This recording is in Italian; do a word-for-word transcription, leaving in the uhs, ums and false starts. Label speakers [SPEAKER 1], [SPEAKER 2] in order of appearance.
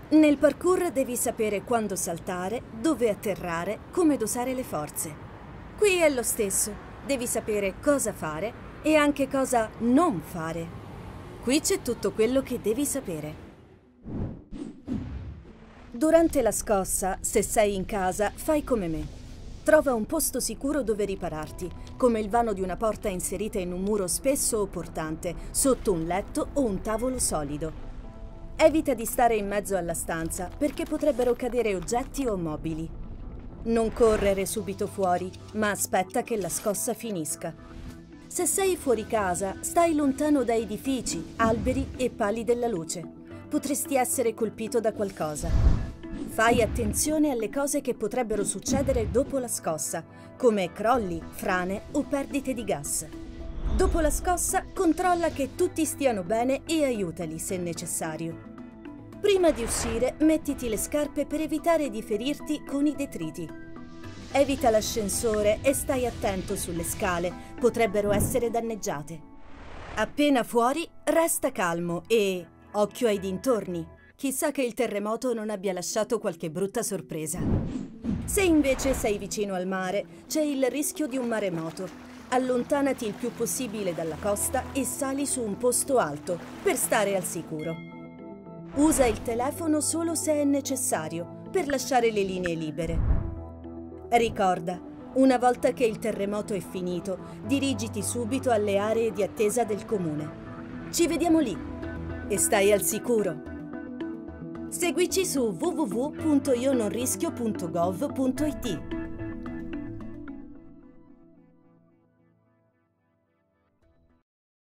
[SPEAKER 1] Nel parkour devi sapere quando saltare, dove atterrare, come dosare le forze. Qui è lo stesso, devi sapere cosa fare e anche cosa non fare. Qui c'è tutto quello che devi sapere. Durante la scossa, se sei in casa, fai come me. Trova un posto sicuro dove ripararti, come il vano di una porta inserita in un muro spesso o portante, sotto un letto o un tavolo solido. Evita di stare in mezzo alla stanza, perché potrebbero cadere oggetti o mobili. Non correre subito fuori, ma aspetta che la scossa finisca. Se sei fuori casa, stai lontano da edifici, alberi e pali della luce. Potresti essere colpito da qualcosa. Fai attenzione alle cose che potrebbero succedere dopo la scossa, come crolli, frane o perdite di gas. Dopo la scossa, controlla che tutti stiano bene e aiutali se necessario. Prima di uscire, mettiti le scarpe per evitare di ferirti con i detriti. Evita l'ascensore e stai attento sulle scale, potrebbero essere danneggiate. Appena fuori, resta calmo e occhio ai dintorni. Chissà che il terremoto non abbia lasciato qualche brutta sorpresa. Se invece sei vicino al mare, c'è il rischio di un maremoto. Allontanati il più possibile dalla costa e sali su un posto alto per stare al sicuro. Usa il telefono solo se è necessario, per lasciare le linee libere. Ricorda, una volta che il terremoto è finito, dirigiti subito alle aree di attesa del comune. Ci vediamo lì e stai al sicuro. Seguici su w w w punto io non rischio punto gov punto i t.